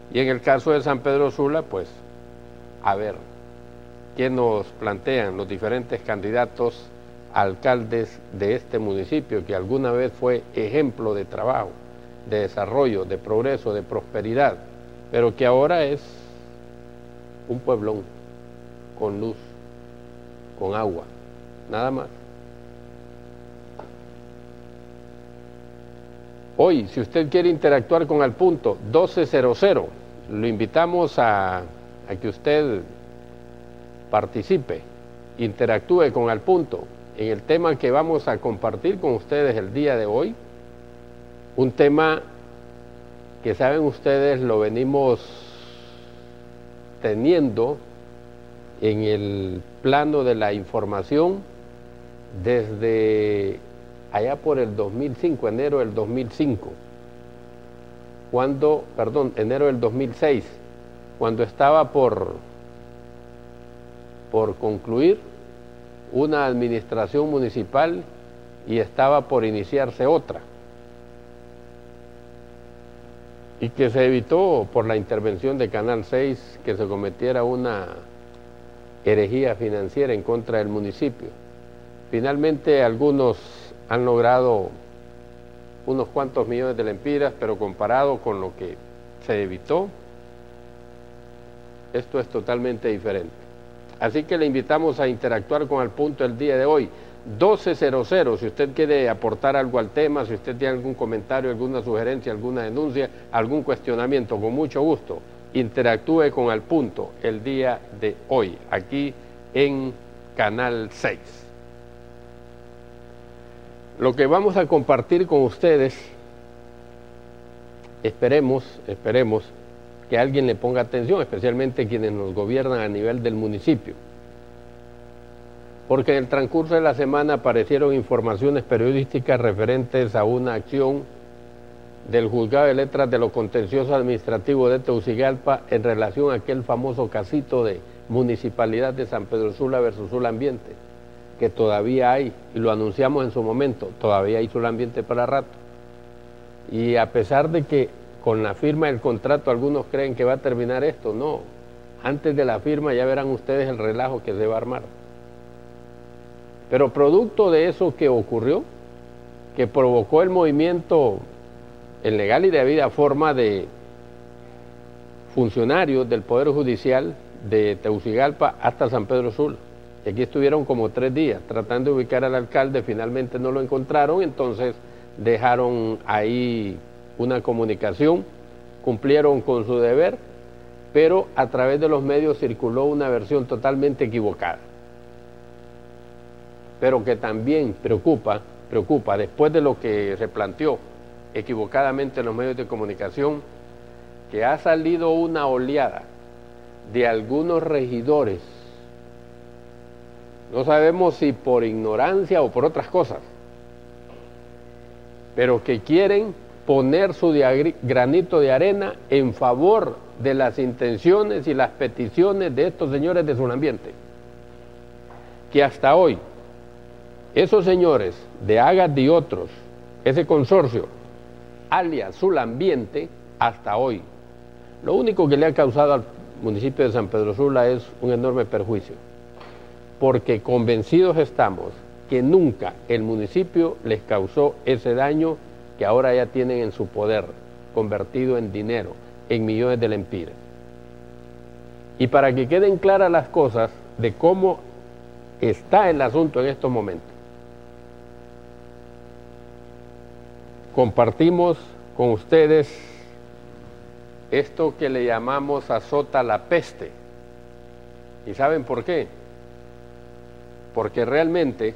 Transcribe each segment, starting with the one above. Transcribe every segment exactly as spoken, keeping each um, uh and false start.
Y en el caso de San Pedro Sula, pues, a ver, ¿qué nos plantean los diferentes candidatos a alcaldes de este municipio, que alguna vez fue ejemplo de trabajo, de desarrollo, de progreso, de prosperidad, pero que ahora es un pueblón con luz, con agua, nada más? Hoy, si usted quiere interactuar con Al Punto, doce cero cero, lo invitamos a, a que usted participe, interactúe con Al Punto en el tema que vamos a compartir con ustedes el día de hoy. Un tema que, saben ustedes, lo venimos teniendo en el plano de la información desde allá por el dos mil cinco, enero del dos mil cinco, cuando, perdón, enero del dos mil seis, cuando estaba por, por concluir una administración municipal y estaba por iniciarse otra, y que se evitó por la intervención de Canal seis que se cometiera una herejía financiera en contra del municipio. Finalmente algunos han logrado unos cuantos millones de lempiras, pero comparado con lo que se evitó, esto es totalmente diferente. Así que le invitamos a interactuar con Al Punto el día de hoy, doce cero cero, si usted quiere aportar algo al tema, si usted tiene algún comentario, alguna sugerencia, alguna denuncia, algún cuestionamiento, con mucho gusto, interactúe con Al Punto el día de hoy, aquí en Canal seis. Lo que vamos a compartir con ustedes, esperemos, esperemos que alguien le ponga atención, especialmente quienes nos gobiernan a nivel del municipio, porque en el transcurso de la semana aparecieron informaciones periodísticas referentes a una acción del Juzgado de Letras de lo Contencioso Administrativo de Tegucigalpa en relación a aquel famoso casito de Municipalidad de San Pedro Sula versus Sula Ambiente, que todavía hay, y lo anunciamos en su momento, todavía hay Sula Ambiente para rato. Y a pesar de que con la firma del contrato algunos creen que va a terminar esto, no, antes de la firma ya verán ustedes el relajo que se va a armar. Pero producto de eso que ocurrió, que provocó el movimiento en legal y de debida forma de funcionarios del Poder Judicial de Tegucigalpa hasta San Pedro Sula, y aquí estuvieron como tres días tratando de ubicar al alcalde, finalmente no lo encontraron, entonces dejaron ahí una comunicación, cumplieron con su deber, pero a través de los medios circuló una versión totalmente equivocada, pero que también preocupa, preocupa, después de lo que se planteó equivocadamente en los medios de comunicación, que ha salido una oleada de algunos regidores, no sabemos si por ignorancia o por otras cosas, pero que quieren poner su granito de arena en favor de las intenciones y las peticiones de estos señores de Sula Ambiente, que hasta hoy esos señores de Agas y otros, ese consorcio alias Sula Ambiente, hasta hoy lo único que le ha causado al municipio de San Pedro Sula es un enorme perjuicio, porque convencidos estamos que nunca el municipio les causó ese daño que ahora ya tienen en su poder, convertido en dinero, en millones de lempiras. Y para que queden claras las cosas de cómo está el asunto en estos momentos, compartimos con ustedes esto que le llamamos azota la peste. ¿Y saben por qué? Porque realmente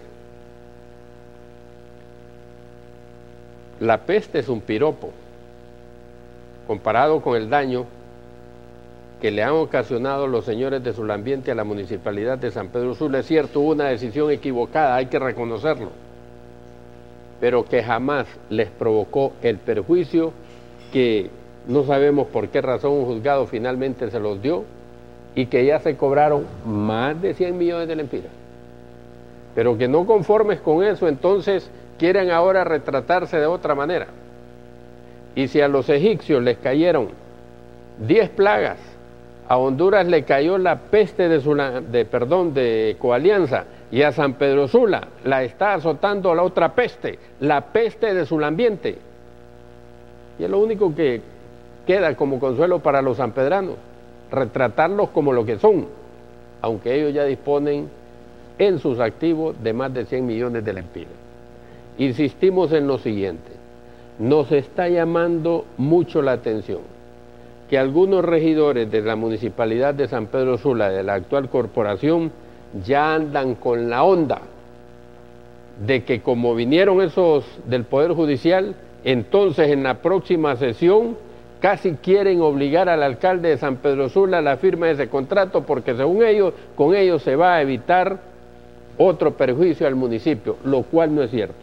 la peste es un piropo comparado con el daño que le han ocasionado los señores de Sula Ambiente a la municipalidad de San Pedro Sula. Es cierto, hubo una decisión equivocada, hay que reconocerlo, pero que jamás les provocó el perjuicio que no sabemos por qué razón un juzgado finalmente se los dio, y que ya se cobraron más de cien millones de lempiras. Pero que no conformes con eso, entonces quieren ahora retratarse de otra manera. Y si a los egipcios les cayeron diez plagas. A Honduras le cayó la peste de, Sula, de, perdón, de Coalianza, y a San Pedro Sula la está azotando la otra peste, la peste de Sulambiente. Y es lo único que queda como consuelo para los sanpedranos, retratarlos como lo que son, aunque ellos ya disponen en sus activos de más de cien millones de lempiras. Insistimos en lo siguiente, nos está llamando mucho la atención que algunos regidores de la Municipalidad de San Pedro Sula, de la actual corporación, ya andan con la onda de que como vinieron esos del Poder Judicial, entonces en la próxima sesión casi quieren obligar al alcalde de San Pedro Sula a la firma de ese contrato, porque según ellos, con ellos se va a evitar otro perjuicio al municipio, lo cual no es cierto.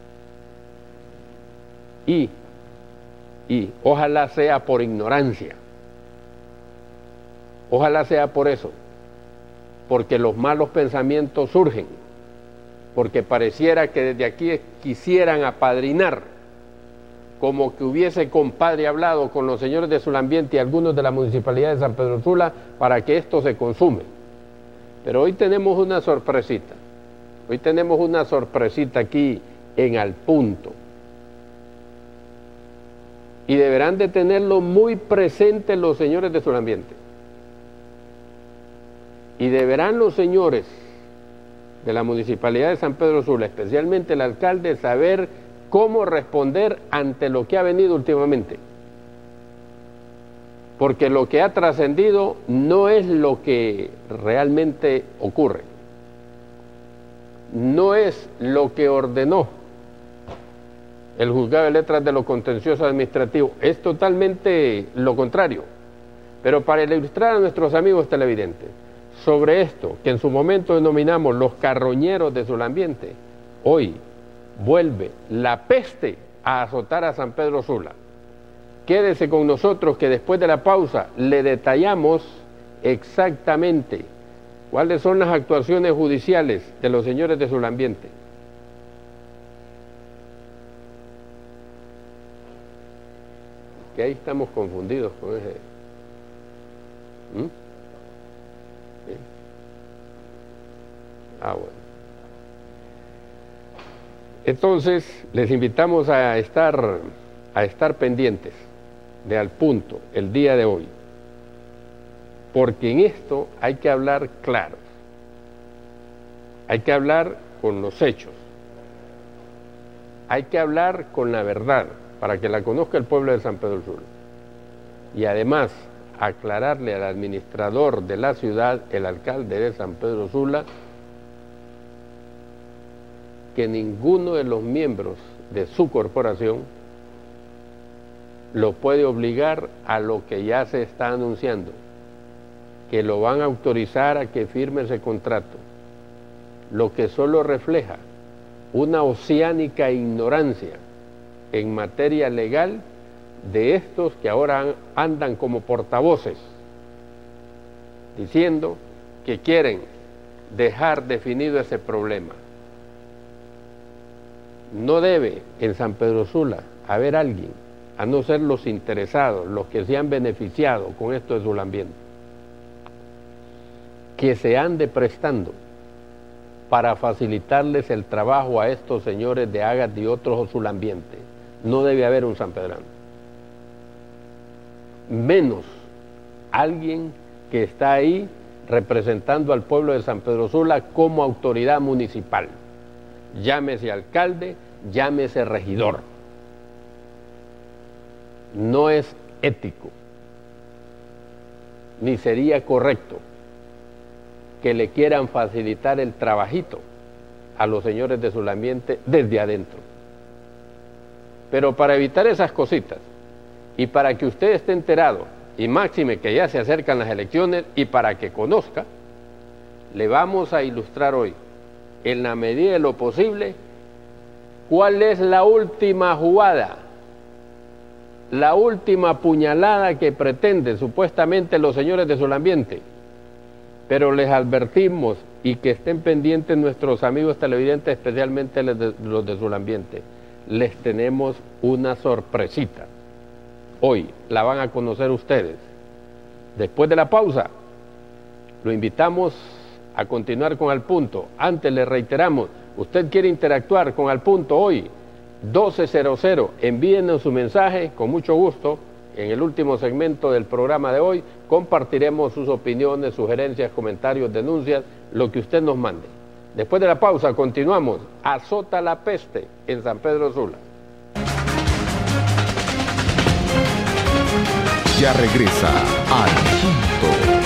Y Y ojalá sea por ignorancia, ojalá sea por eso, porque los malos pensamientos surgen, porque pareciera que desde aquí quisieran apadrinar, como que hubiese compadre hablado con los señores de Sulambiente y algunos de la Municipalidad de San Pedro Sula para que esto se consume. Pero hoy tenemos una sorpresita, hoy tenemos una sorpresita aquí en Al Punto. Y deberán de tenerlo muy presente los señores de Sulambiente. Y deberán los señores de la Municipalidad de San Pedro Sula, especialmente el alcalde, saber cómo responder ante lo que ha venido últimamente. Porque lo que ha trascendido no es lo que realmente ocurre. No es lo que ordenó el juzgado de letras de lo contencioso administrativo, es totalmente lo contrario. Pero para ilustrar a nuestros amigos televidentes sobre esto, que en su momento denominamos los carroñeros de Sulambiente, hoy vuelve la peste a azotar a San Pedro Sula. Quédese con nosotros que después de la pausa le detallamos exactamente cuáles son las actuaciones judiciales de los señores de Sulambiente. Que ahí estamos confundidos con ese. ¿Mm? ¿Sí? Ah, bueno. Entonces, les invitamos a estar, a estar pendientes de Al Punto el día de hoy, porque en esto hay que hablar claro, hay que hablar con los hechos, hay que hablar con la verdad, para que la conozca el pueblo de San Pedro Sula. Y además, aclararle al administrador de la ciudad, el alcalde de San Pedro Sula, que ninguno de los miembros de su corporación lo puede obligar a lo que ya se está anunciando, que lo van a autorizar a que firme ese contrato, lo que solo refleja una oceánica ignorancia en materia legal de estos que ahora andan como portavoces, diciendo que quieren dejar definido ese problema. No debe en San Pedro Sula haber alguien, a no ser los interesados, los que se han beneficiado con esto de Sulambiente, que se ande prestando para facilitarles el trabajo a estos señores de Agas y otros Sulambientes. No debe haber un sanpedrano, menos alguien que está ahí representando al pueblo de San Pedro Sula como autoridad municipal, llámese alcalde, llámese regidor. No es ético, ni sería correcto que le quieran facilitar el trabajito a los señores de Sulambiente desde adentro. Pero para evitar esas cositas y para que usted esté enterado, y máxime que ya se acercan las elecciones, y para que conozca, le vamos a ilustrar hoy, en la medida de lo posible, cuál es la última jugada, la última puñalada que pretenden supuestamente los señores de Sulambiente. Pero les advertimos, y que estén pendientes nuestros amigos televidentes, especialmente los de, los de Sulambiente, les tenemos una sorpresita. Hoy la van a conocer ustedes Después de la pausa, lo invitamos a continuar con Al Punto. Antes le reiteramos, usted quiere interactuar con Al Punto hoy, doce cero cero, envíenos su mensaje, con mucho gusto. En el último segmento del programa de hoy compartiremos sus opiniones, sugerencias, comentarios, denuncias, lo que usted nos mande. Después de la pausa continuamos. Azota la peste en San Pedro Sula. Ya regresa Al Punto.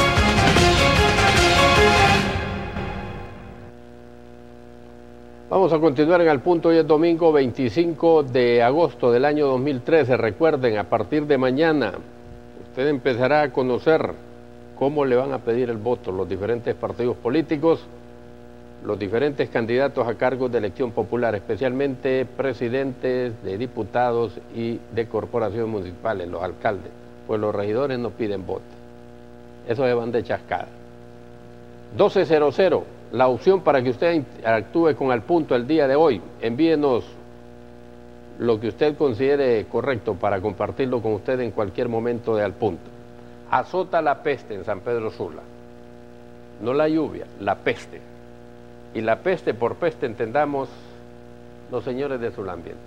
Vamos a continuar en Al Punto. Hoy es domingo veinticinco de agosto del año dos mil trece. Recuerden, a partir de mañana usted empezará a conocer cómo le van a pedir el voto los diferentes partidos políticos, los diferentes candidatos a cargos de elección popular, especialmente presidentes de diputados y de corporaciones municipales, los alcaldes, pues los regidores no piden voto. Eso se van de chascada. doce cero cero. La opción para que usted actúe con Al Punto el día de hoy. Envíenos lo que usted considere correcto para compartirlo con usted en cualquier momento de Al Punto. Azota la peste en San Pedro Sula. No la lluvia, la peste. Y la peste, por peste entendamos los señores de Sulambiente.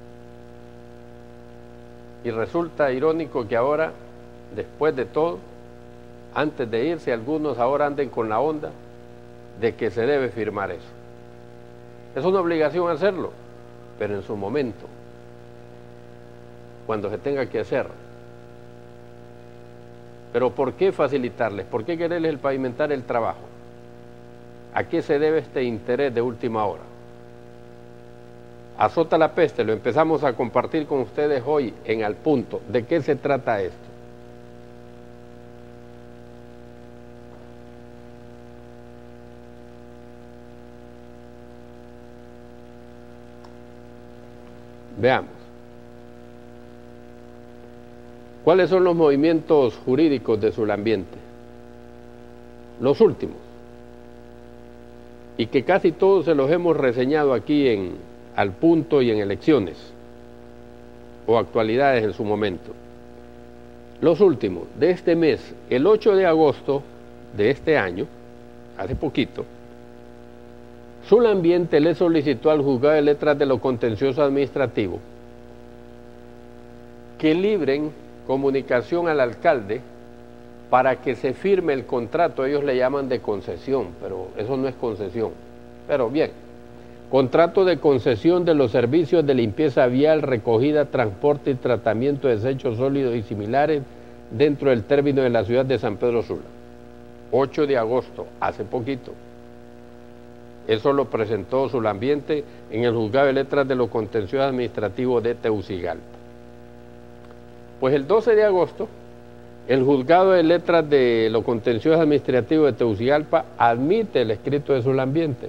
Y resulta irónico que ahora, después de todo, antes de irse, algunos ahora anden con la onda de que se debe firmar eso. Es una obligación hacerlo, pero en su momento, cuando se tenga que hacer. Pero ¿por qué facilitarles? ¿Por qué quererles el pavimentar el trabajo? ¿A qué se debe este interés de última hora? Azota la peste, lo empezamos a compartir con ustedes hoy en Al Punto. ¿De qué se trata esto? Veamos. ¿Cuáles son los movimientos jurídicos de Sulambiente? Los últimos. Y que casi todos se los hemos reseñado aquí en Al Punto y en Elecciones, o Actualidades en su momento. Los últimos, de este mes, el ocho de agosto de este año, hace poquito, Sulambiente le solicitó al Juzgado de Letras de lo Contencioso Administrativo que libren comunicación al alcalde para que se firme el contrato. Ellos le llaman de concesión, pero eso no es concesión. Pero bien, contrato de concesión de los servicios de limpieza vial, recogida, transporte y tratamiento de desechos sólidos y similares dentro del término de la ciudad de San Pedro Sula. ocho de agosto, hace poquito. Eso lo presentó Sulambiente en el Juzgado de Letras de lo Contencioso Administrativo de Tegucigalpa. Pues el doce de agosto, el Juzgado de Letras de lo Contencioso Administrativo de Tegucigalpa admite el escrito de Sulambiente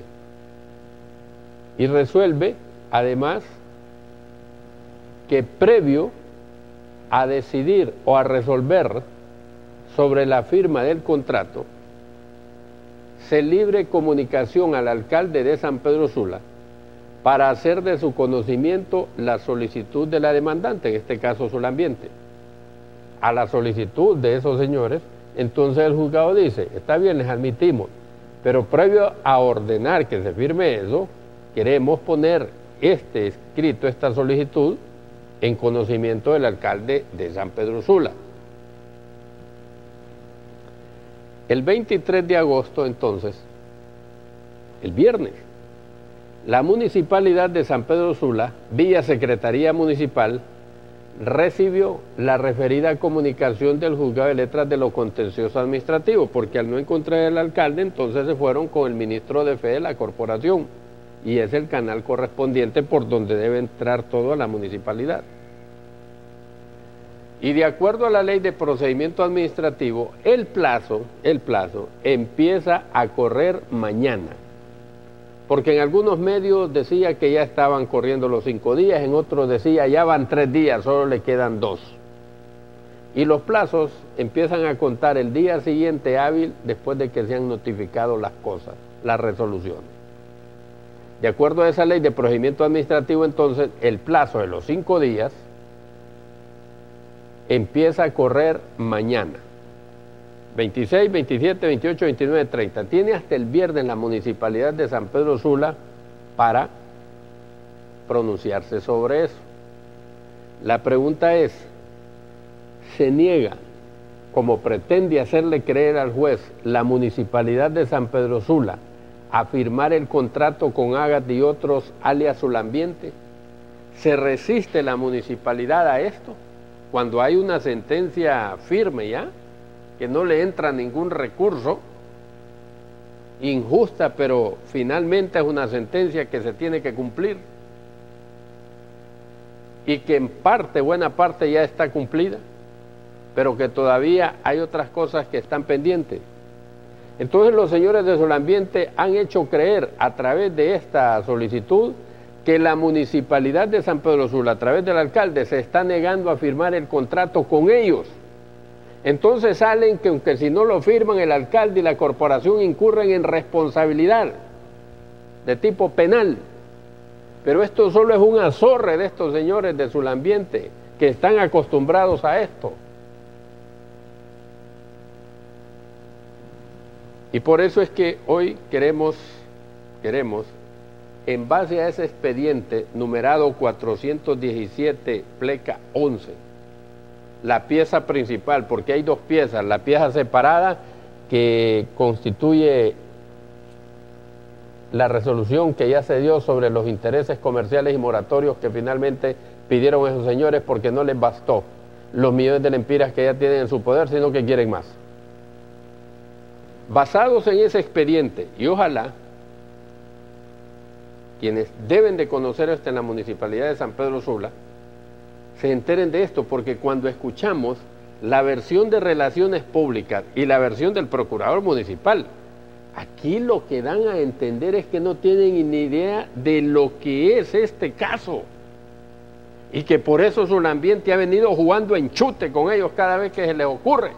y resuelve, además, que previo a decidir o a resolver sobre la firma del contrato, se libre comunicación al alcalde de San Pedro Sula para hacer de su conocimiento la solicitud de la demandante, en este caso Sulambiente. A la solicitud de esos señores, entonces el juzgado dice, está bien, les admitimos, pero previo a ordenar que se firme eso, queremos poner este escrito, esta solicitud, en conocimiento del alcalde de San Pedro Sula. El veintitrés de agosto, entonces, el viernes, la Municipalidad de San Pedro Sula, vía Secretaría Municipal, recibió la referida comunicación del Juzgado de Letras de lo Contencioso Administrativo, porque al no encontrar el alcalde, entonces se fueron con el ministro de Fe de la corporación, y es el canal correspondiente por donde debe entrar todo a la municipalidad. Y de acuerdo a la ley de procedimiento administrativo, el plazo, el plazo empieza a correr mañana. Porque en algunos medios decía que ya estaban corriendo los cinco días, en otros decía ya van tres días, solo le quedan dos. Y los plazos empiezan a contar el día siguiente hábil después de que se han notificado las cosas, las resoluciones. De acuerdo a esa ley de procedimiento administrativo, entonces, el plazo de los cinco días empieza a correr mañana. veintiséis, veintisiete, veintiocho, veintinueve, treinta. Tiene hasta el viernes la Municipalidad de San Pedro Sula para pronunciarse sobre eso. La pregunta es, ¿se niega, como pretende hacerle creer al juez, la Municipalidad de San Pedro Sula a firmar el contrato con Agat y otros alias Sulambiente? ¿Se resiste la municipalidad a esto cuando hay una sentencia firme ya, que no le entra ningún recurso, injusta, pero finalmente es una sentencia que se tiene que cumplir y que en parte, buena parte ya está cumplida, pero que todavía hay otras cosas que están pendientes? Entonces los señores de Sulambiente han hecho creer a través de esta solicitud que la Municipalidad de San Pedro Sula, a través del alcalde, se está negando a firmar el contrato con ellos. Entonces salen que aunque si no lo firman, el alcalde y la corporación incurren en responsabilidad de tipo penal. Pero esto solo es un azorre de estos señores de Sulambiente que están acostumbrados a esto. Y por eso es que hoy queremos, queremos, en base a ese expediente numerado cuatrocientos diecisiete, pleca once, la pieza principal, porque hay dos piezas, la pieza separada que constituye la resolución que ya se dio sobre los intereses comerciales y moratorios que finalmente pidieron esos señores porque no les bastó los millones de lempiras que ya tienen en su poder, sino que quieren más. Basados en ese expediente, y ojalá quienes deben de conocer esto en la Municipalidad de San Pedro Sula se enteren de esto, porque cuando escuchamos la versión de Relaciones Públicas y la versión del Procurador Municipal, aquí lo que dan a entender es que no tienen ni idea de lo que es este caso y que por eso Sulambiente ha venido jugando enchute con ellos cada vez que se les ocurre.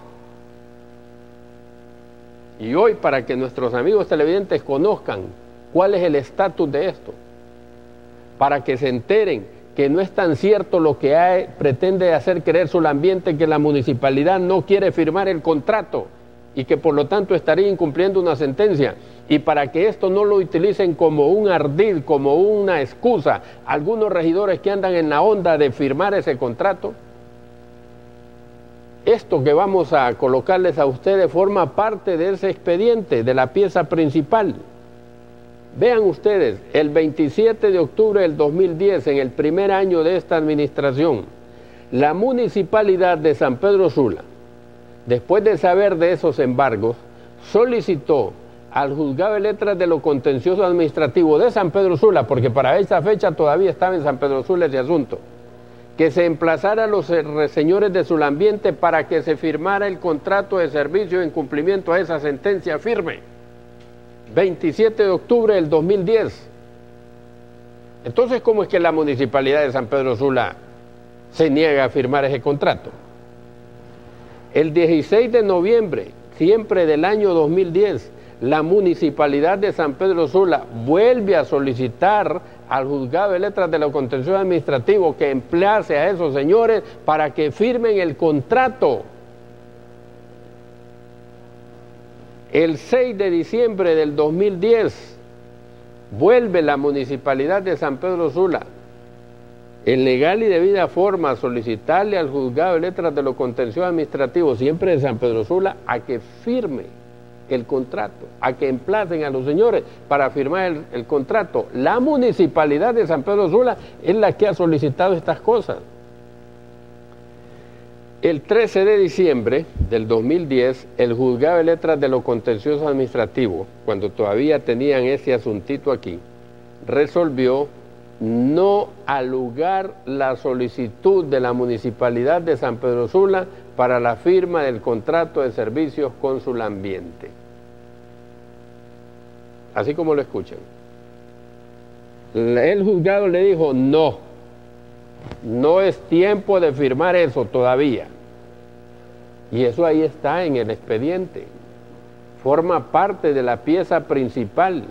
Y hoy, para que nuestros amigos televidentes conozcan cuál es el estatus de esto, para que se enteren que no es tan cierto lo que hay, pretende hacer creer Sulambiente, que la municipalidad no quiere firmar el contrato y que por lo tanto estaría incumpliendo una sentencia, y para que esto no lo utilicen como un ardid, como una excusa, algunos regidores que andan en la onda de firmar ese contrato. Esto que vamos a colocarles a ustedes forma parte de ese expediente, de la pieza principal. Vean ustedes, el veintisiete de octubre del dos mil diez, en el primer año de esta administración, la Municipalidad de San Pedro Sula, después de saber de esos embargos, solicitó al Juzgado de Letras de lo Contencioso Administrativo de San Pedro Sula, porque para esa fecha todavía estaba en San Pedro Sula ese asunto, que se emplazara a los señores de Sulambiente para que se firmara el contrato de servicio en cumplimiento a esa sentencia firme. veintisiete de octubre del dos mil diez. Entonces, ¿cómo es que la Municipalidad de San Pedro Sula se niega a firmar ese contrato? El dieciséis de noviembre, siempre del año dos mil diez, la Municipalidad de San Pedro Sula vuelve a solicitar al Juzgado de Letras de lo Contencioso Administrativo que emplace a esos señores para que firmen el contrato. El seis de diciembre del dos mil diez, vuelve la Municipalidad de San Pedro Sula, en legal y debida forma, a solicitarle al Juzgado de Letras de lo Contencioso Administrativo, siempre de San Pedro Sula, a que firme el contrato, a que emplacen a los señores para firmar el, el contrato. La Municipalidad de San Pedro Sula es la que ha solicitado estas cosas. El trece de diciembre del dos mil diez, el Juzgado de Letras de lo Contencioso Administrativo, cuando todavía tenían ese asuntito aquí, resolvió no alugar la solicitud de la Municipalidad de San Pedro Sula para la firma del contrato de servicios con Sulambiente. Así como lo escuchan. El juzgado le dijo, no, no es tiempo de firmar eso todavía. Y eso ahí está en el expediente. Forma parte de la pieza principal.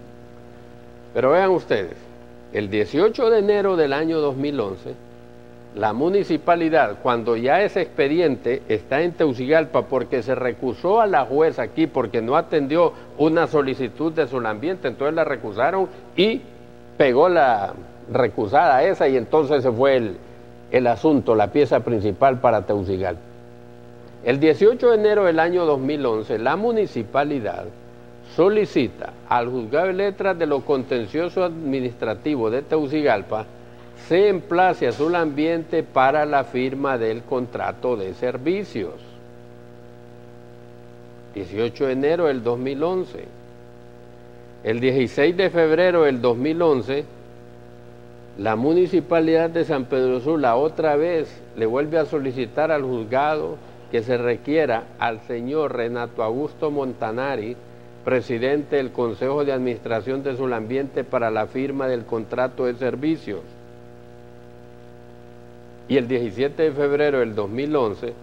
Pero vean ustedes, el dieciocho de enero del año dos mil once, la municipalidad, cuando ya ese expediente está en Tegucigalpa porque se recusó a la jueza aquí porque no atendió una solicitud de Sulambiente, entonces la recusaron y pegó la recusada esa y entonces se fue el, el asunto, la pieza principal para Tegucigalpa. El dieciocho de enero del año dos mil once, la municipalidad solicita al Juzgado de Letras de lo Contencioso Administrativo de Tegucigalpa se emplace a Sulambiente para la firma del contrato de servicios. dieciocho de enero del dos mil once. El dieciséis de febrero del dos mil once, la Municipalidad de San Pedro Sula otra vez le vuelve a solicitar al juzgado que se requiera al señor Renato Augusto Montanari, presidente del Consejo de Administración de Sulambiente, para la firma del contrato de servicios. Y el diecisiete de febrero del dos mil once,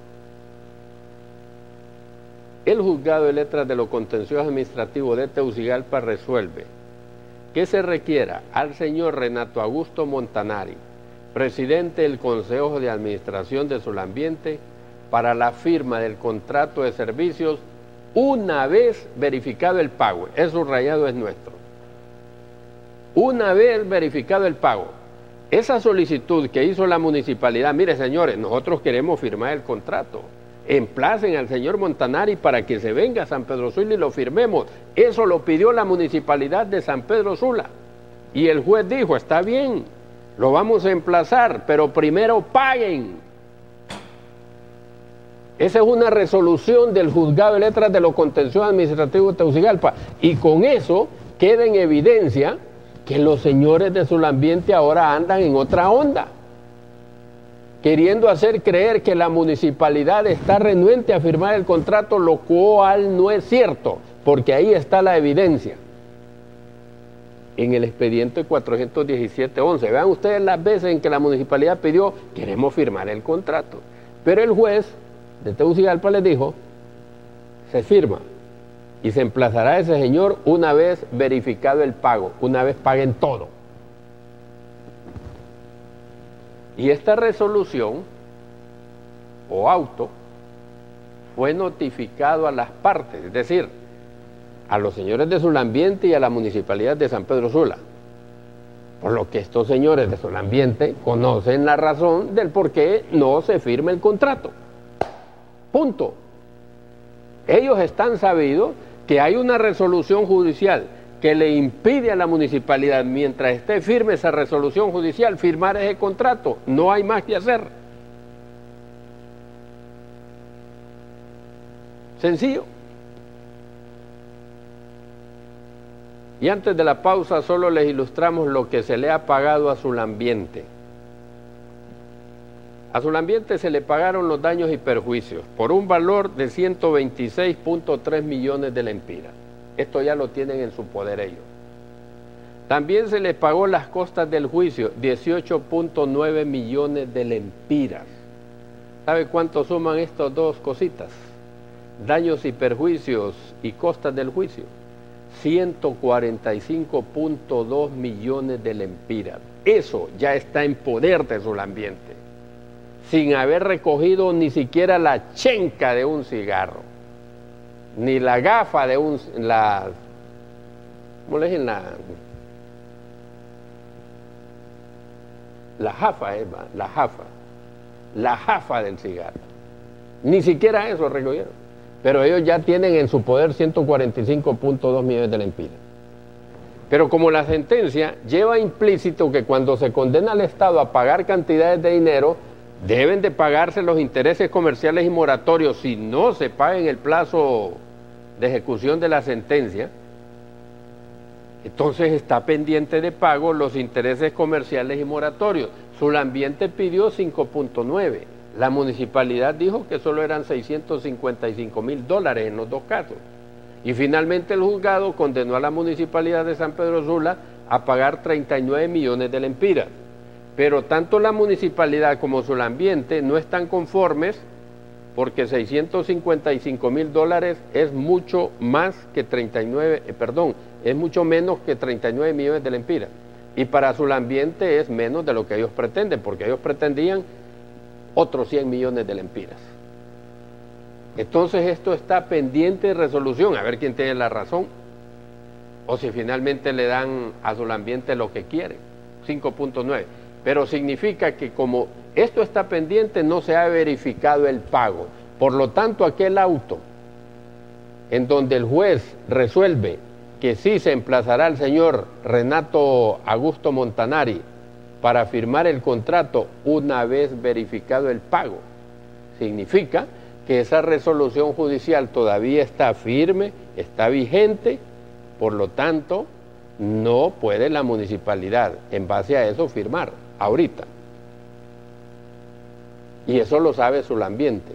el Juzgado de Letras de lo Contencioso Administrativo de Tegucigalpa resuelve que se requiera al señor Renato Augusto Montanari, presidente del Consejo de Administración de Sulambiente, para la firma del contrato de servicios una vez verificado el pago. El subrayado es nuestro. Una vez verificado el pago. Esa solicitud que hizo la municipalidad, mire señores, nosotros queremos firmar el contrato, emplacen al señor Montanari para que se venga a San Pedro Sula y lo firmemos. Eso lo pidió la municipalidad de San Pedro Sula y el juez dijo, está bien, lo vamos a emplazar, pero primero paguen. Esa es una resolución del Juzgado de Letras de lo Contencioso Administrativo de Tegucigalpa y con eso queda en evidencia que los señores de Sulambiente ahora andan en otra onda, queriendo hacer creer que la municipalidad está renuente a firmar el contrato, lo cual no es cierto, porque ahí está la evidencia. En el expediente cuatrocientos diecisiete once, vean ustedes las veces en que la municipalidad pidió, queremos firmar el contrato, pero el juez de Tegucigalpa les dijo, se firma. Y se emplazará a ese señor una vez verificado el pago, una vez paguen todo. Y esta resolución o auto fue notificado a las partes, es decir, a los señores de Sulambiente y a la Municipalidad de San Pedro Sula. Por lo que estos señores de Sulambiente conocen la razón del por qué no se firma el contrato. Punto. Ellos están sabidos que hay una resolución judicial que le impide a la municipalidad, mientras esté firme esa resolución judicial, firmar ese contrato. No hay más que hacer. Sencillo. Y antes de la pausa solo les ilustramos lo que se le ha pagado a Sulambiente. A Sulambiente se le pagaron los daños y perjuicios por un valor de ciento veintiséis punto tres millones de lempiras. Esto ya lo tienen en su poder ellos. También se les pagó las costas del juicio, dieciocho punto nueve millones de lempiras. ¿Sabe cuánto suman estas dos cositas? Daños y perjuicios y costas del juicio. ciento cuarenta y cinco punto dos millones de lempiras. Eso ya está en poder de Sulambiente, sin haber recogido ni siquiera la chenca de un cigarro, ni la gafa de un, la, ¿cómo le dicen? La, la jafa, eh, la jafa, la jafa del cigarro. Ni siquiera eso recogieron. Pero ellos ya tienen en su poder ciento cuarenta y cinco punto dos millones de lempiras. Pero como la sentencia lleva implícito que cuando se condena al Estado a pagar cantidades de dinero, deben de pagarse los intereses comerciales y moratorios si no se paga en el plazo de ejecución de la sentencia. Entonces está pendiente de pago los intereses comerciales y moratorios. Sulambiente pidió cinco punto nueve. La municipalidad dijo que solo eran seiscientos cincuenta y cinco mil dólares en los dos casos. Y finalmente el juzgado condenó a la municipalidad de San Pedro Sula a pagar treinta y nueve millones de lempiras. Pero tanto la municipalidad como Sulambiente no están conformes porque seiscientos cincuenta y cinco mil dólares es mucho más que treinta y nueve, eh, perdón, es mucho menos que treinta y nueve millones de lempiras. Y para Sulambiente es menos de lo que ellos pretenden, porque ellos pretendían otros cien millones de lempiras. Entonces esto está pendiente de resolución, a ver quién tiene la razón, o si finalmente le dan a Sulambiente lo que quiere, cinco punto nueve. Pero significa que como esto está pendiente, no se ha verificado el pago. Por lo tanto, aquel auto en donde el juez resuelve que sí se emplazará al señor Renato Augusto Montanari para firmar el contrato una vez verificado el pago, significa que esa resolución judicial todavía está firme, está vigente, por lo tanto, no puede la municipalidad, en base a eso, firmar ahorita. Y eso lo sabe Sulambiente.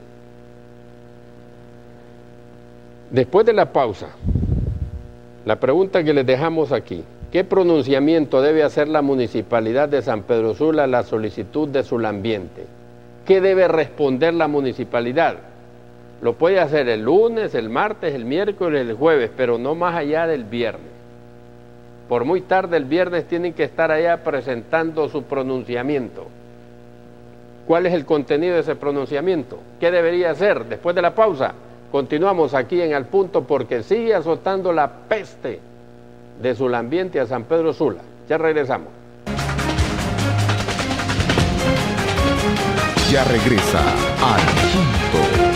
Después de la pausa, la pregunta que les dejamos aquí: ¿qué pronunciamiento debe hacer la municipalidad de San Pedro Sula a la solicitud de Sulambiente? ¿Qué debe responder la municipalidad? Lo puede hacer el lunes, el martes, el miércoles, el jueves, pero no más allá del viernes. Por muy tarde el viernes tienen que estar allá presentando su pronunciamiento. ¿Cuál es el contenido de ese pronunciamiento? ¿Qué debería hacer? Después de la pausa, continuamos aquí en Al Punto, porque sigue azotando la peste de Sulambiente a San Pedro Sula. Ya regresamos. Ya regresa Al Punto.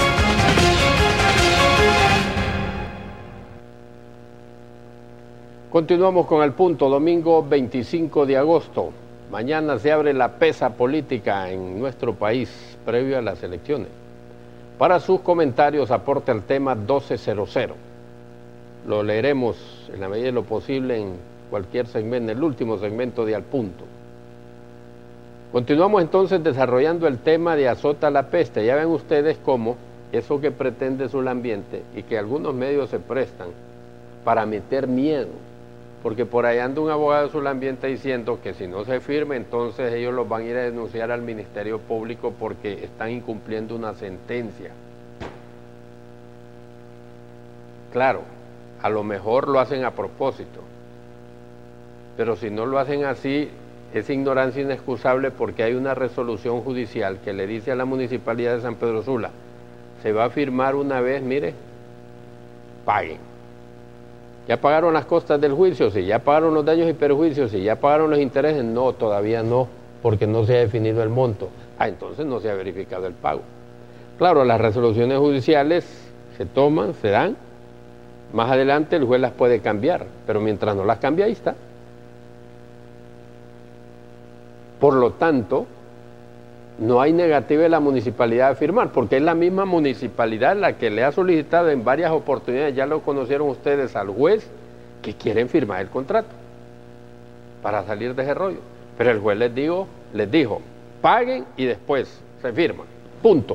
Continuamos con El Punto, domingo veinticinco de agosto. Mañana se abre la pesa política en nuestro país, previo a las elecciones. Para sus comentarios, aporte al tema doce cero cero. Lo leeremos en la medida de lo posible en cualquier segmento, en el último segmento de Al Punto. Continuamos entonces desarrollando el tema de azota la peste. Ya ven ustedes cómo eso que pretende Sulambiente y que algunos medios se prestan para meter miedo, porque por ahí anda un abogado de Sulambiente diciendo que si no se firma, entonces ellos los van a ir a denunciar al Ministerio Público porque están incumpliendo una sentencia. Claro, a lo mejor lo hacen a propósito, pero si no lo hacen así, es ignorancia inexcusable, porque hay una resolución judicial que le dice a la Municipalidad de San Pedro Sula: se va a firmar una vez, mire, paguen. ¿Ya pagaron las costas del juicio? Sí. ¿Ya pagaron los daños y perjuicios? Sí. ¿Ya pagaron los intereses? No, todavía no, porque no se ha definido el monto. Ah, entonces no se ha verificado el pago. Claro, las resoluciones judiciales se toman, se dan. Más adelante el juez las puede cambiar, pero mientras no las cambie, ahí está. Por lo tanto, no hay negativa de la municipalidad a firmar, porque es la misma municipalidad la que le ha solicitado en varias oportunidades, ya lo conocieron ustedes, al juez, que quieren firmar el contrato para salir de ese rollo. Pero el juez les dijo, les dijo, paguen y después se firma, punto.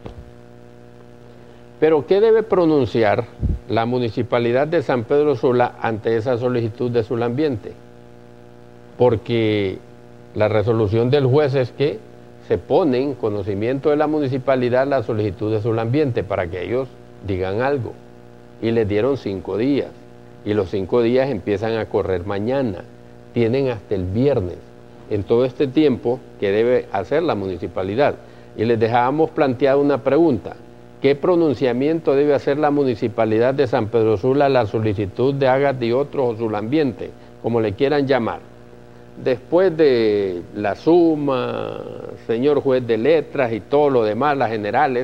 Pero ¿qué debe pronunciar la municipalidad de San Pedro Sula ante esa solicitud de Sulambiente? Porque la resolución del juez es que se pone en conocimiento de la municipalidad la solicitud de Sulambiente para que ellos digan algo. Y les dieron cinco días. Y los cinco días empiezan a correr mañana. Tienen hasta el viernes. En todo este tiempo, ¿qué debe hacer la municipalidad? Y les dejábamos planteada una pregunta: ¿qué pronunciamiento debe hacer la municipalidad de San Pedro Sula a la solicitud de Ágata y otros, o Sulambiente, como le quieran llamar? Después de la suma, señor juez de letras y todo lo demás, las generales,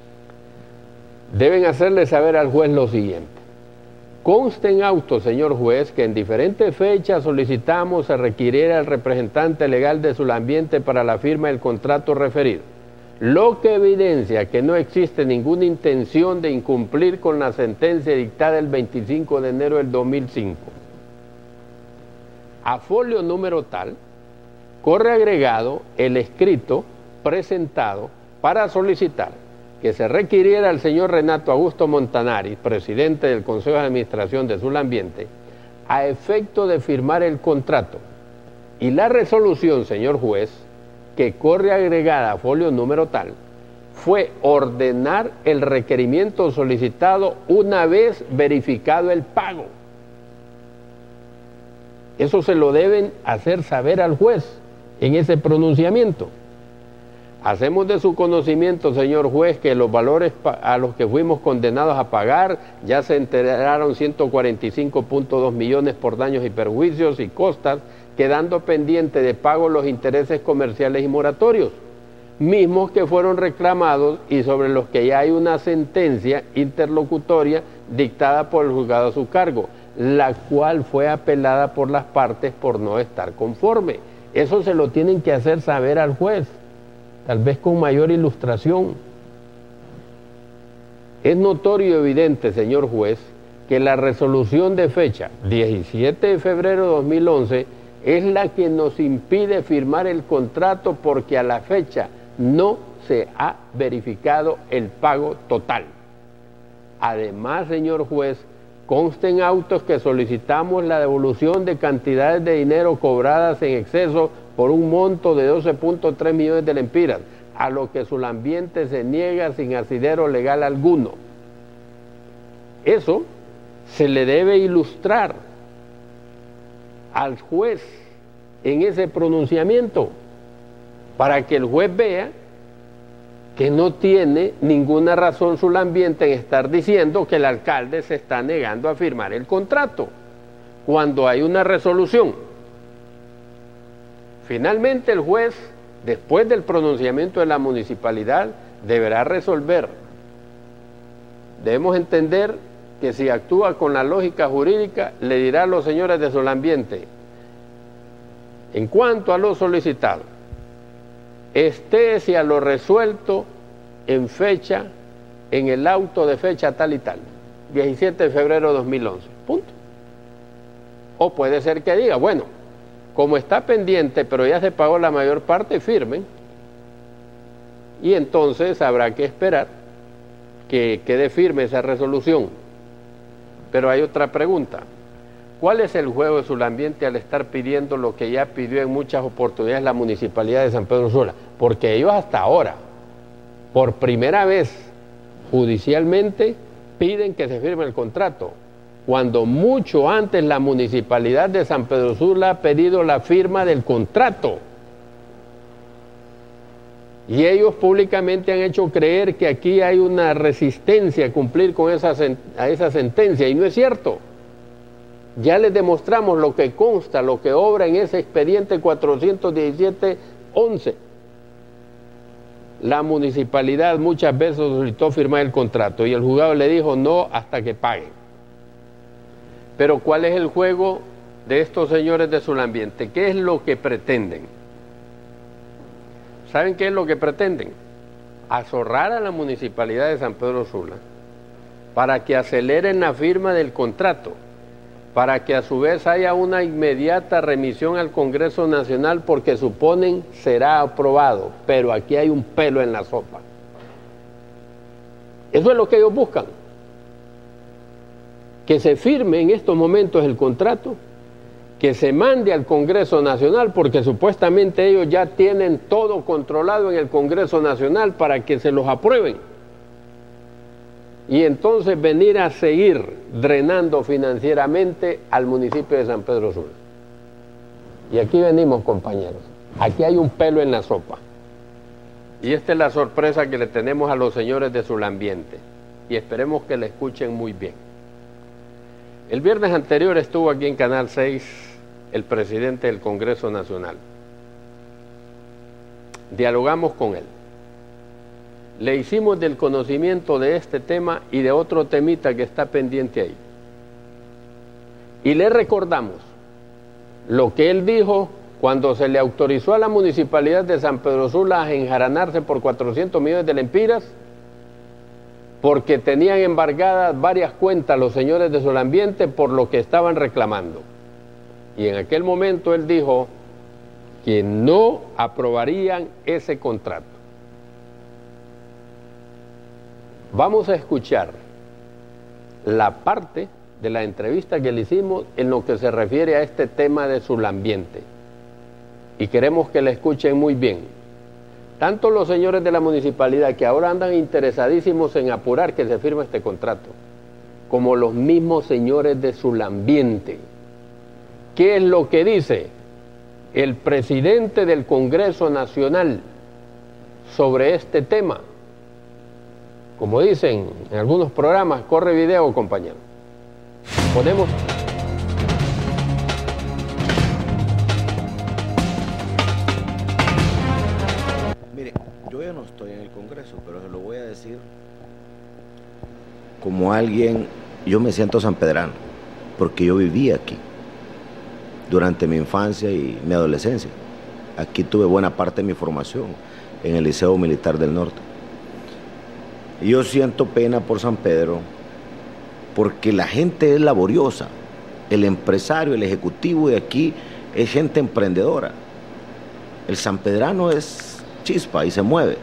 deben hacerle saber al juez lo siguiente: conste en auto, señor juez, que en diferentes fechas solicitamos se requiriera el representante legal de Sulambiente para la firma del contrato referido, lo que evidencia que no existe ninguna intención de incumplir con la sentencia dictada el veinticinco de enero del dos mil cinco. A folio número tal, corre agregado el escrito presentado para solicitar que se requiriera al señor Renato Augusto Montanari, presidente del Consejo de Administración de Sulambiente, a efecto de firmar el contrato. Y la resolución, señor juez, que corre agregada a folio número tal, fue ordenar el requerimiento solicitado una vez verificado el pago. Eso se lo deben hacer saber al juez en ese pronunciamiento. Hacemos de su conocimiento, señor juez, que los valores a los que fuimos condenados a pagar ya se enteraron ciento cuarenta y cinco punto dos millones por daños y perjuicios y costas, quedando pendiente de pago los intereses comerciales y moratorios, mismos que fueron reclamados y sobre los que ya hay una sentencia interlocutoria dictada por el juzgado a su cargo, la cual fue apelada por las partes por no estar conforme. Eso se lo tienen que hacer saber al juez, tal vez con mayor ilustración. Es notorio y evidente, señor juez, que la resolución de fecha diecisiete de febrero de dos mil once es la que nos impide firmar el contrato porque a la fecha no se ha verificado el pago total. Además, señor juez, consta en autos que solicitamos la devolución de cantidades de dinero cobradas en exceso por un monto de doce punto tres millones de lempiras, a lo que Sulambiente se niega sin asidero legal alguno. Eso se le debe ilustrar al juez en ese pronunciamiento, para que el juez vea que no tiene ninguna razón Sulambiente en estar diciendo que el alcalde se está negando a firmar el contrato, cuando hay una resolución. Finalmente el juez, después del pronunciamiento de la municipalidad, deberá resolver. Debemos entender que si actúa con la lógica jurídica, le dirá a los señores de Sulambiente: en cuanto a lo solicitado, estése a lo resuelto en fecha, en el auto de fecha tal y tal, diecisiete de febrero de dos mil once, punto. O puede ser que diga, bueno, como está pendiente, pero ya se pagó la mayor parte, firmen, y entonces habrá que esperar que quede firme esa resolución. Pero hay otra pregunta: ¿cuál es el juego de Sulambiente al estar pidiendo lo que ya pidió en muchas oportunidades la Municipalidad de San Pedro Sula? Porque ellos hasta ahora, por primera vez, judicialmente, piden que se firme el contrato, cuando mucho antes la Municipalidad de San Pedro Sula ha pedido la firma del contrato. Y ellos públicamente han hecho creer que aquí hay una resistencia a cumplir con esa, a esa sentencia, y no es cierto. Ya les demostramos lo que consta, lo que obra en ese expediente cuatrocientos diecisiete once. La municipalidad muchas veces solicitó firmar el contrato y el juzgado le dijo no hasta que paguen. Pero ¿cuál es el juego de estos señores de Sulambiente? ¿Qué es lo que pretenden? ¿Saben qué es lo que pretenden? Azorrar a la municipalidad de San Pedro Sula para que aceleren la firma del contrato, para que a su vez haya una inmediata remisión al Congreso Nacional, porque suponen será aprobado, pero aquí hay un pelo en la sopa. Eso es lo que ellos buscan, que se firme en estos momentos el contrato, que se mande al Congreso Nacional, porque supuestamente ellos ya tienen todo controlado en el Congreso Nacional para que se los aprueben. Y entonces venir a seguir drenando financieramente al municipio de San Pedro Sula. Y aquí venimos, compañeros. Aquí hay un pelo en la sopa. Y esta es la sorpresa que le tenemos a los señores de Sulambiente. Y esperemos que la escuchen muy bien. El viernes anterior estuvo aquí en Canal seis el presidente del Congreso Nacional. Dialogamos con él. Le hicimos del conocimiento de este tema y de otro temita que está pendiente ahí. Y le recordamos lo que él dijo cuando se le autorizó a la Municipalidad de San Pedro Sula a enjaranarse por cuatrocientos millones de lempiras, porque tenían embargadas varias cuentas los señores de Sulambiente por lo que estaban reclamando. Y en aquel momento él dijo que no aprobarían ese contrato. Vamos a escuchar la parte de la entrevista que le hicimos en lo que se refiere a este tema de Sulambiente. Y queremos que la escuchen muy bien. Tanto los señores de la municipalidad, que ahora andan interesadísimos en apurar que se firme este contrato, como los mismos señores de Sulambiente. ¿Qué es lo que dice el presidente del Congreso Nacional sobre este tema. Como dicen en algunos programas, corre video, compañero. Ponemos... Mire, yo ya no estoy en el Congreso, pero se lo voy a decir como alguien, yo me siento sanpedrano, porque yo viví aquí durante mi infancia y mi adolescencia. Aquí tuve buena parte de mi formación en el Liceo Militar del Norte. Y yo siento pena por San Pedro porque la gente es laboriosa, el empresario, el ejecutivo de aquí es gente emprendedora. El sanpedrano es chispa y se mueve,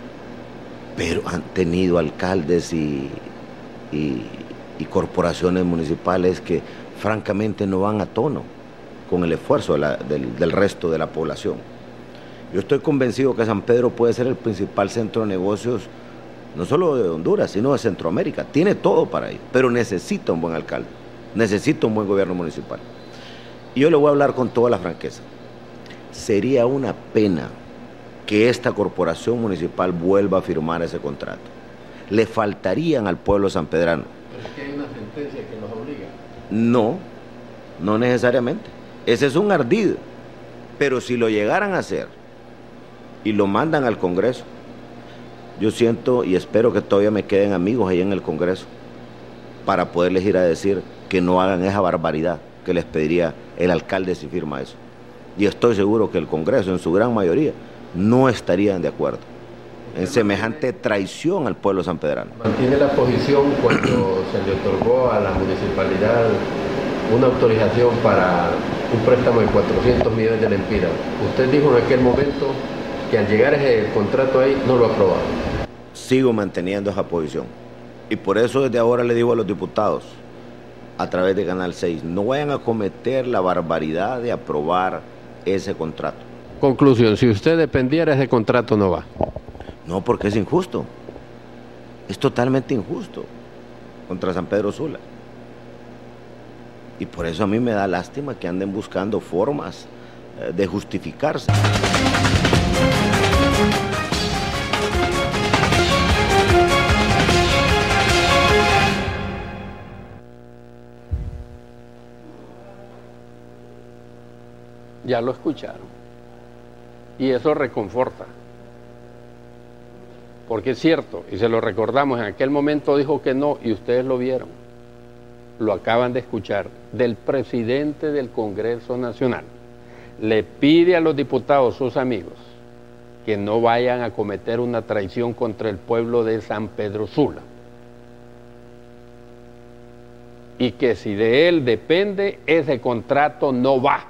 pero han tenido alcaldes y, y, y corporaciones municipales que francamente no van a tono con el esfuerzo de la, del, del resto de la población. Yo estoy convencido que San Pedro puede ser el principal centro de negocios, no solo de Honduras, sino de Centroamérica. Tiene todo para ir, pero necesita un buen alcalde, necesita un buen gobierno municipal. Y yo le voy a hablar con toda la franqueza. Sería una pena que esta corporación municipal vuelva a firmar ese contrato. Le faltarían al pueblo sanpedrano. ¿Pero es que hay una sentencia que nos obliga? No, no necesariamente. Ese es un ardid, pero si lo llegaran a hacer y lo mandan al Congreso, yo siento y espero que todavía me queden amigos ahí en el Congreso para poderles ir a decir que no hagan esa barbaridad que les pediría el alcalde si firma eso. Y estoy seguro que el Congreso, en su gran mayoría, no estarían de acuerdo en semejante traición al pueblo sanpedrano. Mantiene la posición cuando se le otorgó a la municipalidad una autorización para un préstamo de cuatrocientos millones de lempiras. Usted dijo en aquel momento que al llegar ese contrato ahí no lo aprobaron. Sigo manteniendo esa posición. Y por eso desde ahora le digo a los diputados, a través de Canal seis, no vayan a cometer la barbaridad de aprobar ese contrato. Conclusión, si usted dependiera, ese contrato no va. No, porque es injusto. Es totalmente injusto contra San Pedro Sula. Y por eso a mí me da lástima que anden buscando formas eh, de justificarse. Ya lo escucharon. Y eso reconforta. Porque es cierto, y se lo recordamos, en aquel momento dijo que no, y ustedes lo vieron. Lo acaban de escuchar, del presidente del Congreso Nacional. Le pide a los diputados, sus amigos, que no vayan a cometer una traición contra el pueblo de San Pedro Sula. Y que si de él depende, ese contrato no va.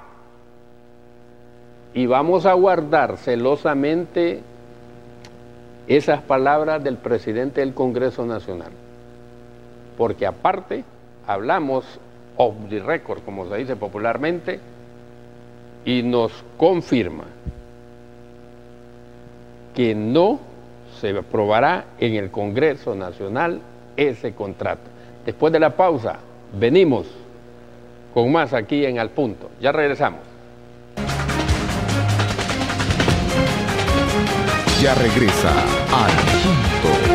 Y vamos a guardar celosamente esas palabras del presidente del Congreso Nacional. Porque aparte, hablamos off the record, como se dice popularmente, y nos confirma que no se aprobará en el Congreso Nacional ese contrato. Después de la pausa, venimos con más aquí en Al Punto. Ya regresamos. Ya regresa Al Punto.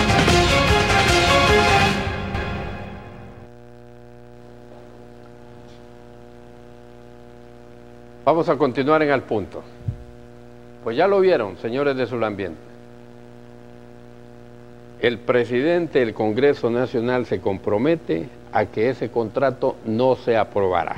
Vamos a continuar en Al Punto. Pues ya lo vieron, señores de Sulambiente. El presidente del Congreso Nacional se compromete a que ese contrato no se aprobará.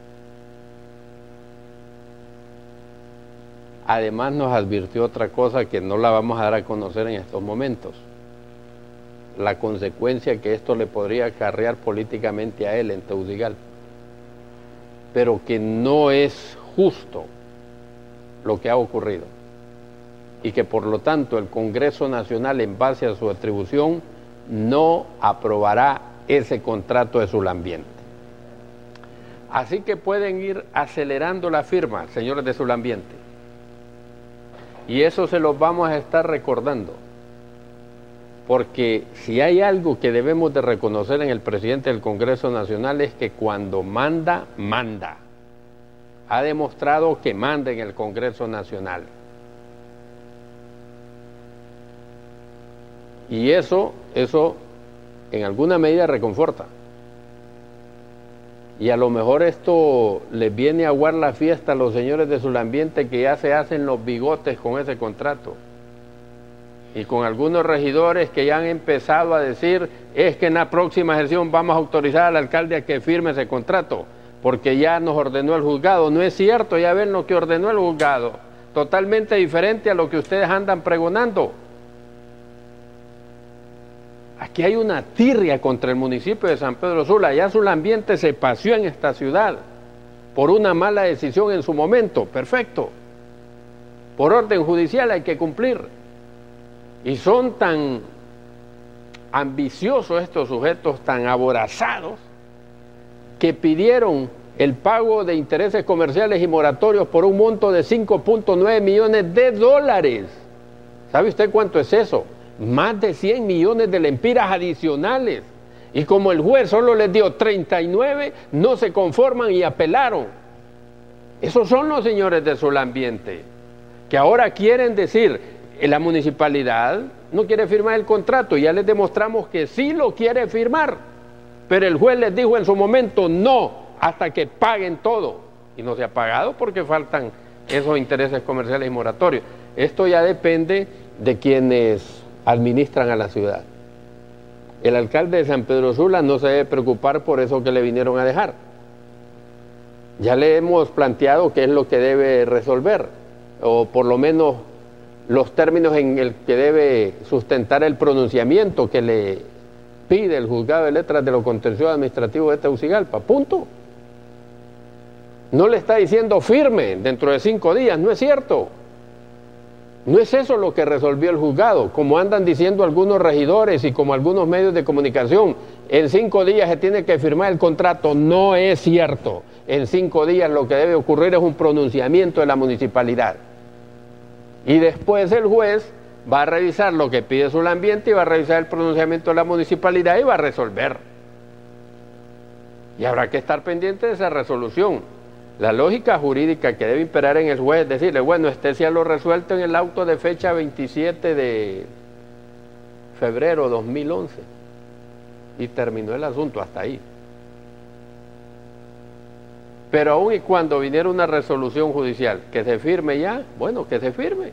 Además nos advirtió otra cosa que no la vamos a dar a conocer en estos momentos. La consecuencia que esto le podría acarrear políticamente a él en Tegucigalpa. Pero que no es justo lo que ha ocurrido. Y que por lo tanto el Congreso Nacional, en base a su atribución, no aprobará ese contrato de Sulambiente. Así que pueden ir acelerando la firma, señores de Sulambiente. Y eso se los vamos a estar recordando, porque si hay algo que debemos de reconocer en el presidente del Congreso Nacional es que cuando manda, manda. Ha demostrado que manda en el Congreso Nacional. Y eso, eso en alguna medida reconforta. Y a lo mejor esto les viene a aguar la fiesta a los señores de Sulambiente, que ya se hacen los bigotes con ese contrato. Y con algunos regidores que ya han empezado a decir, es que en la próxima sesión vamos a autorizar al alcalde a que firme ese contrato, porque ya nos ordenó el juzgado. No es cierto, ya ven lo que ordenó el juzgado, totalmente diferente a lo que ustedes andan pregonando. Aquí hay una tirria contra el municipio de San Pedro Sula. Ya Sulambiente se paseó en esta ciudad por una mala decisión en su momento, perfecto. Por orden judicial hay que cumplir. Y son tan ambiciosos estos sujetos, tan aborazados, que pidieron el pago de intereses comerciales y moratorios por un monto de cinco punto nueve millones de dólares. ¿Sabe usted cuánto es eso? Más de cien millones de lempiras adicionales. Y como el juez solo les dio treinta y nueve, no se conforman y apelaron. Esos son los señores de Sulambiente, que ahora quieren decir, la municipalidad no quiere firmar el contrato. Ya les demostramos que sí lo quiere firmar, pero el juez les dijo en su momento no, hasta que paguen todo. Y no se ha pagado porque faltan esos intereses comerciales y moratorios. Esto ya depende de quienes administran a la ciudad. El alcalde de San Pedro Sula no se debe preocupar por eso que le vinieron a dejar. Ya le hemos planteado qué es lo que debe resolver, o por lo menos los términos en el que debe sustentar el pronunciamiento que le pide el juzgado de letras de lo contencioso administrativo de Tegucigalpa, punto. No le está diciendo firme dentro de cinco días, no es cierto. No es eso lo que resolvió el juzgado, como andan diciendo algunos regidores y como algunos medios de comunicación. En cinco días se tiene que firmar el contrato. No es cierto. En cinco días lo que debe ocurrir es un pronunciamiento de la municipalidad. Y después el juez va a revisar lo que pide Sulambiente y va a revisar el pronunciamiento de la municipalidad y va a resolver. Y habrá que estar pendiente de esa resolución. La lógica jurídica que debe imperar en el juez es decirle, bueno, este ya lo resuelto en el auto de fecha veintisiete de febrero de dos mil once. Y terminó el asunto hasta ahí. Pero aún y cuando viniera una resolución judicial que se firme ya, bueno, que se firme.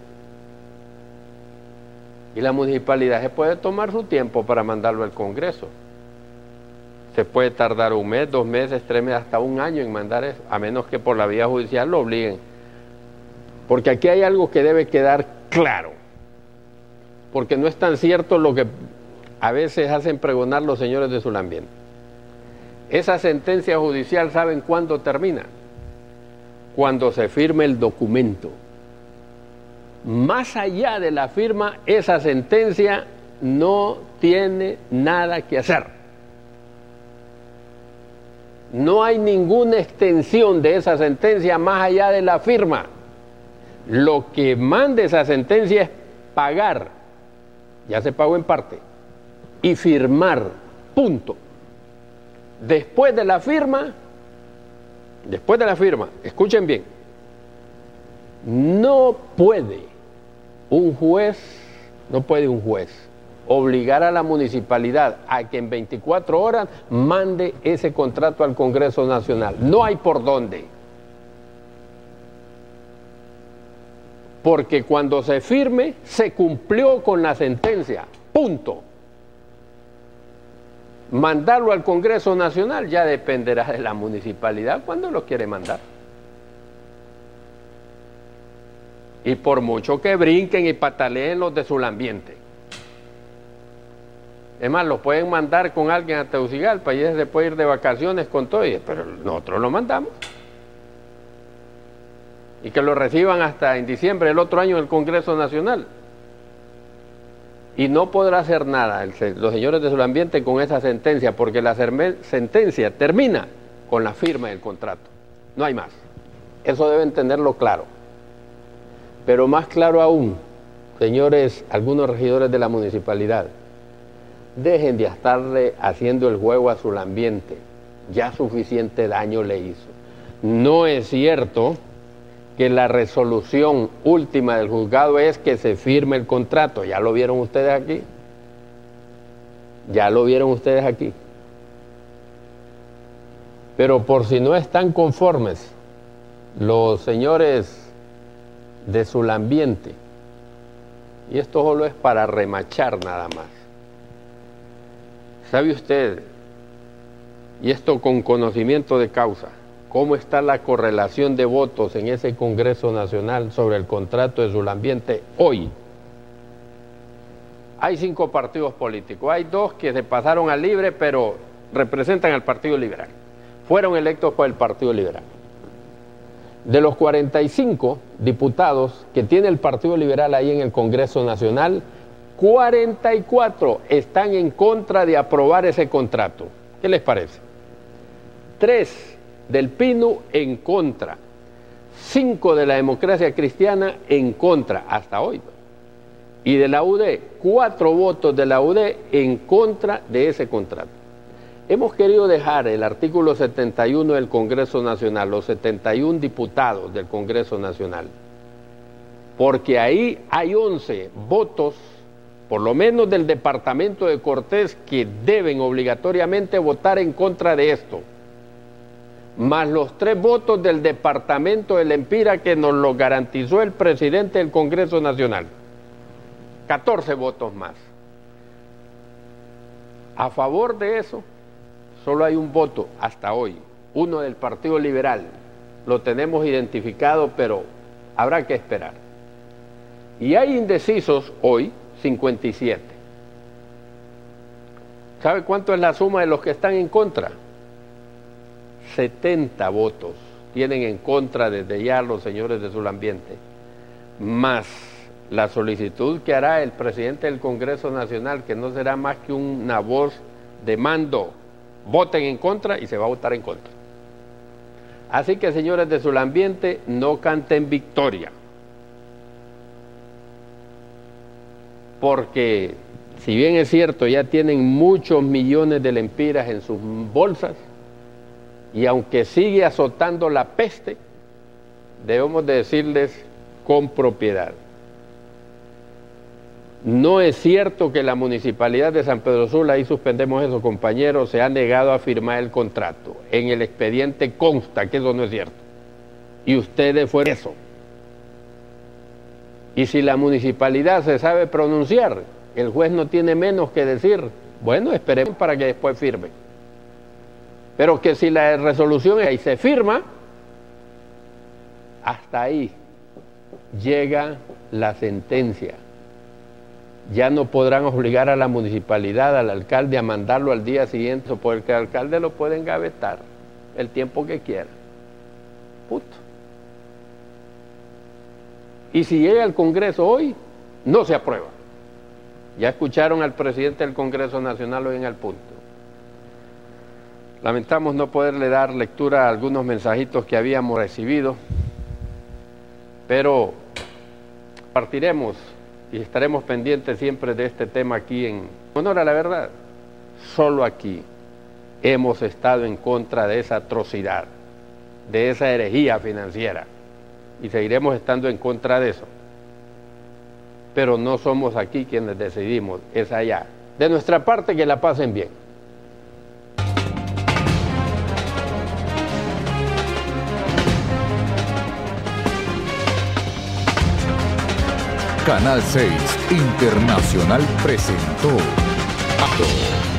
Y la municipalidad se puede tomar su tiempo para mandarlo al Congreso. Se puede tardar un mes, dos meses, tres meses, hasta un año en mandar eso, a menos que por la vía judicial lo obliguen. Porque aquí hay algo que debe quedar claro. Porque no es tan cierto lo que a veces hacen pregonar los señores de Sulambiente. Esa sentencia judicial, ¿saben cuándo termina? Cuando se firme el documento. Más allá de la firma, esa sentencia no tiene nada que hacer. No hay ninguna extensión de esa sentencia más allá de la firma. Lo que manda esa sentencia es pagar, ya se pagó en parte, y firmar, punto. Después de la firma, después de la firma, escuchen bien, no puede un juez, no puede un juez obligar a la municipalidad a que en veinticuatro horas mande ese contrato al Congreso Nacional. No hay por dónde. Porque cuando se firme, se cumplió con la sentencia. Punto. Mandarlo al Congreso Nacional ya dependerá de la municipalidad cuando lo quiere mandar. Y por mucho que brinquen y pataleen los de Sulambiente. Es más, lo pueden mandar con alguien a Tegucigalpa y ese se puede ir de vacaciones con todo, pero nosotros lo mandamos. Y que lo reciban hasta en diciembre del otro año en el Congreso Nacional. Y no podrá hacer nada el, los señores de Sulambiente con esa sentencia, porque la sentencia termina con la firma del contrato. No hay más. Eso deben tenerlo claro. Pero más claro aún, señores, algunos regidores de la municipalidad, dejen de estarle haciendo el juego a Sulambiente. Ya suficiente daño le hizo. No es cierto que la resolución última del juzgado es que se firme el contrato. Ya lo vieron ustedes aquí. Ya lo vieron ustedes aquí. Pero por si no están conformes los señores de Sulambiente, y esto solo es para remachar nada más. ¿Sabe usted, y esto con conocimiento de causa, cómo está la correlación de votos en ese Congreso Nacional sobre el contrato de Sulambiente hoy? Hay cinco partidos políticos, hay dos que se pasaron al libre, pero representan al Partido Liberal. Fueron electos por el Partido Liberal. De los cuarenta y cinco diputados que tiene el Partido Liberal ahí en el Congreso Nacional, cuarenta y cuatro están en contra de aprobar ese contrato. ¿Qué les parece? Tres del P I N U en contra, cinco de la Democracia Cristiana en contra, hasta hoy. Y de la U D, cuatro votos de la U D en contra de ese contrato. Hemos querido dejar el artículo setenta y uno del Congreso Nacional, los setenta y uno diputados del Congreso Nacional, porque ahí hay once votos, por lo menos del departamento de Cortés, que deben obligatoriamente votar en contra de esto, más los tres votos del departamento del Empira que nos lo garantizó el presidente del Congreso Nacional. catorce votos más. A favor de eso, solo hay un voto hasta hoy, uno del Partido Liberal. Lo tenemos identificado, pero habrá que esperar. Y hay indecisos hoy, cincuenta y siete. ¿Sabe cuánto es la suma de los que están en contra? setenta votos tienen en contra desde ya los señores de Sulambiente, más la solicitud que hará el presidente del Congreso Nacional, que no será más que una voz de mando: voten en contra, y se va a votar en contra. Así que, señores de Sulambiente, no canten victoria, porque si bien es cierto, ya tienen muchos millones de lempiras en sus bolsas, y aunque sigue azotando la peste, debemos de decirles con propiedad: no es cierto que la Municipalidad de San Pedro Sula, ahí suspendemos eso, compañeros, se ha negado a firmar el contrato. En el expediente consta que eso no es cierto, y ustedes fueron eso. Y si la municipalidad se sabe pronunciar, el juez no tiene menos que decir: bueno, esperemos para que después firme. Pero que si la resolución es ahí se firma, hasta ahí llega la sentencia. Ya no podrán obligar a la municipalidad, al alcalde, a mandarlo al día siguiente, porque el alcalde lo puede engavetar el tiempo que quiera. Punto. Y si llega al Congreso hoy, no se aprueba. Ya escucharon al presidente del Congreso Nacional hoy en El Punto. Lamentamos no poderle dar lectura a algunos mensajitos que habíamos recibido, pero partiremos y estaremos pendientes siempre de este tema aquí en Honor a la Verdad. Solo aquí hemos estado en contra de esa atrocidad, de esa herejía financiera, y seguiremos estando en contra de eso. Pero no somos aquí quienes decidimos, es allá. De nuestra parte, que la pasen bien. Canal seis Internacional presentó